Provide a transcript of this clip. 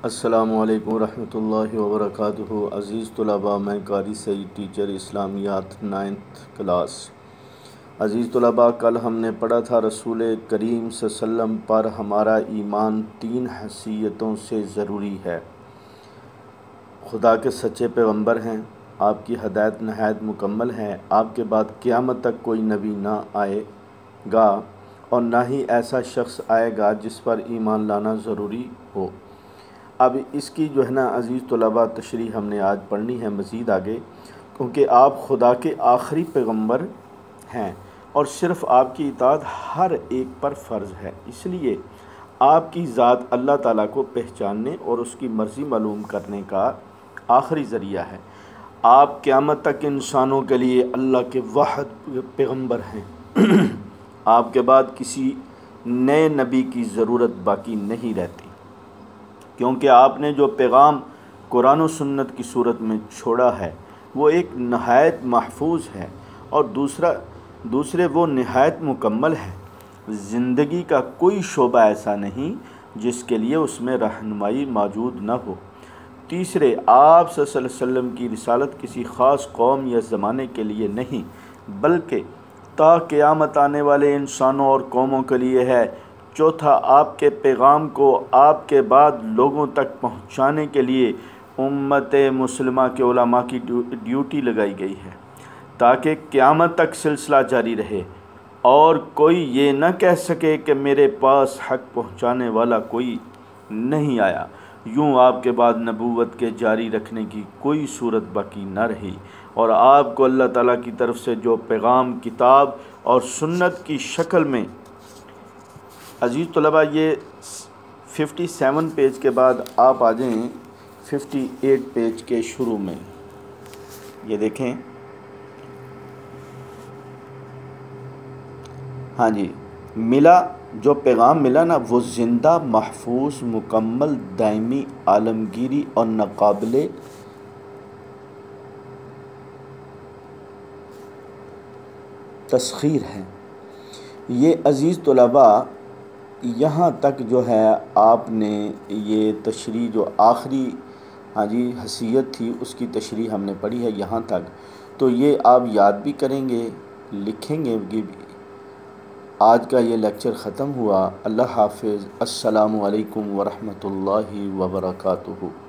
السلام علیکم ورحمۃ اللہ وبرکاتہ۔ عزیز طلباء، میں قاری سعید ٹیچر اسلامیات 9th کلاس۔ عزیز طلباء، کل ہم نے پڑھا تھا رسول کریم صلی اللہ علیہ وسلم پر ہمارا ایمان 3 حیثیتوں سے ضروری ہے۔ خدا کے سچے پیغمبر ہیں، آپ کی ہدایت نہایت مکمل ہے، آپ کے بعد قیامت تک کوئی نبی نہ آئے گا اور نہ ہی ایسا شخص آئے گا جس پر ایمان لانا ضروری ہو۔ اب اس کی جو ہے نا عزیز طلباء تشریح ہم نے آج پڑھنی ہے مزید آگے، کیونکہ آپ خدا کے آخری پیغمبر ہیں اور صرف آپ کی اطاعت ہر ایک پر فرض ہے۔ اس لیے آپ کی ذات اللہ تعالیٰ کو پہچاننے اور اس کی مرضی معلوم کرنے کا آخری ذریعہ ہے۔ آپ قیامت تک انسانوں کے لیے اللہ کے واحد پیغمبر ہیں۔ آپ کے بعد کسی نئے نبی کی ضرورت باقی نہیں رہتی، کیونکہ آپ نے جو پیغام قرآن و سنت کی صورت میں چھوڑا ہے وہ ایک نہایت محفوظ ہے اور دوسرے وہ نہایت مکمل ہے۔ زندگی کا کوئی شعبہ ایسا نہیں جس کے لیے اس میں رہنمائی موجود نہ ہو۔ تیسرے، آپ صلی اللہ علیہ وسلم کی رسالت کسی خاص قوم یا زمانے کے لیے نہیں بلکہ تا قیامت آنے والے انسانوں اور قوموں کے لیے ہے۔ چوتھا، آپ کے پیغام کو آپ کے بعد لوگوں تک پہنچانے کے لیے امت مسلمہ کے علماء کی ڈیوٹی لگائی گئی ہے تاکہ قیامت تک سلسلہ جاری رہے اور کوئی یہ نہ کہہ سکے کہ میرے پاس حق پہنچانے والا کوئی نہیں آیا۔ یوں آپ کے بعد نبوت کے جاری رکھنے کی کوئی صورت باقی نہ رہی اور آپ کو اللہ تعالیٰ کی طرف سے جو پیغام کتاب اور سنت کی شکل میں، عزیز طلباء یہ 57 پیج کے بعد آپ آ جائیں 58 پیج کے شروع میں، یہ دیکھیں، ہاں جی، جو پیغام ملا نا وہ زندہ، محفوظ، مکمل، دائمی، عالمگیری اور ناقابل تسخیر ہے۔ یہ عزیز طلباء یہاں تک جو ہے آپ نے یہ تشریح جو آخری حیثیت تھی اس کی تشریح ہم نے پڑھی ہے یہاں تک، تو یہ آپ یاد بھی کریں گے، لکھیں گے بھی۔ آج کا یہ لیکچر ختم ہوا۔ اللہ حافظ۔ السلام علیکم ورحمۃ اللہ وبرکاتہ۔